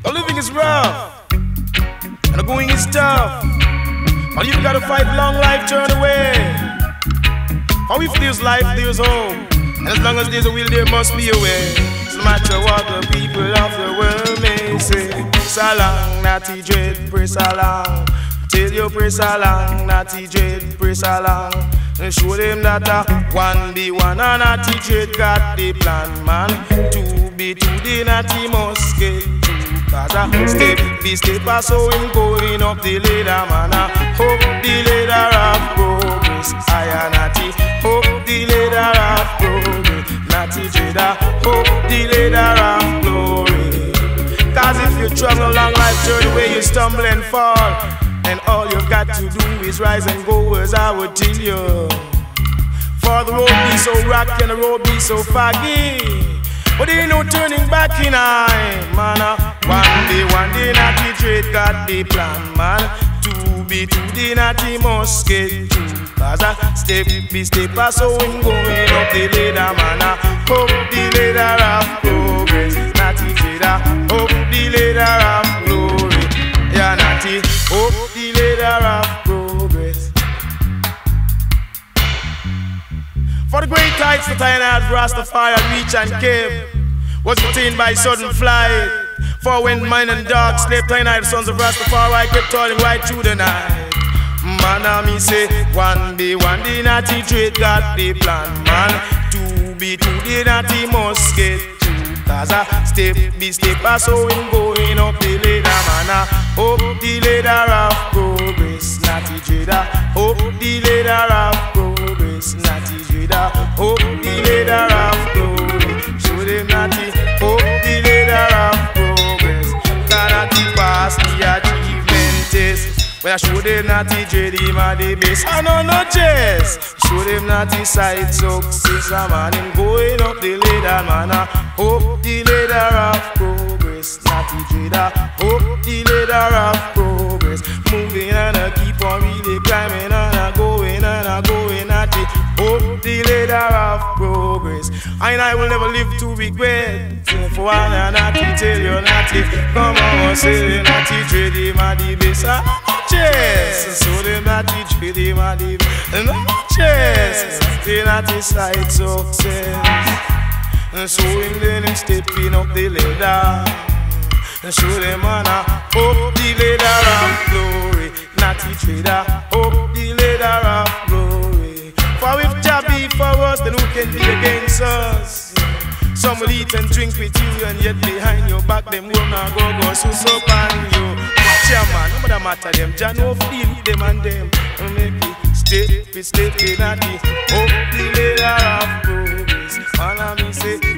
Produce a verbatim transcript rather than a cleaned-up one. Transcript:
Now living is rough, and the going is tough. But you gotta fight long life turn away. For if there's life, there's hope. And as long as there's a will, there must be a way. No matter what the people of the world may say. Press along, natty dread, press along. Tell you press along, natty dread, press along. And show them that a one be one and natty dread got the plan, man. Two be two, the natty must get two. Cause a step be step a so him going up the ladder, man. A hope the ladder of progress. I am natty, hope the ladder of progress. Natty dread, hope the ladder of glory. Cause if you travel along life journey where you stumble and fall, and all you've got to do is rise and go, as I would tell you. For the road be so rocky and the road be so foggy, but there ain't no turning back in I, man. One day, one day, natty trade got the plan, man. Two be two, the natty must get two. Cause a step be step, so him going up the ladder, man. Hope the ladder of progress, natty trader. Hope the ladder of glory, yeah, natty. Hope the ladder of progress. For the great heights that I had Rastafari reach and came, was obtained by sudden flight. For when mine and dark slept, I the sons of Rastafari kept toiling right through the night. Man, I me say, one day, one day, natty trade got the plan, man. Two be two, the natty must get two. Cause a step be step, so him going up the ladder, man. Hope the ladder of progress, natty trader. Hope the ladder of progress, natty trader. Hope the ladder of glory. Show them natty, hope the ladder of progress. Cannot pass the achievement test. When I show them natty dread, him a the best. I know no chest. Show them natty side success, a man him going up the ladder, man. Hope the ladder of progress, natty trader. Hope the ladder of progress. Moving and I keep on really climbing and I going and I going natty. Hope the ladder of progress. And I will never live to regret. For one and natty tell you natty, come on say natty trade him a the best. Chest, so them natty trade him a the best. Chest, they natty side success. And so him then him stepping up the ladder. And show them man a hope the ladder of glory. Natty trader, hope the ladder of glory. For if Jah be for us, then who can be against us? Some will eat and drink with you, and yet behind your back them will not go go so so on you. Watch your man, no matter matter them. Jah no feel them and them. And make it step, it step in natty. Hope the ladder of progress. Man, I me say.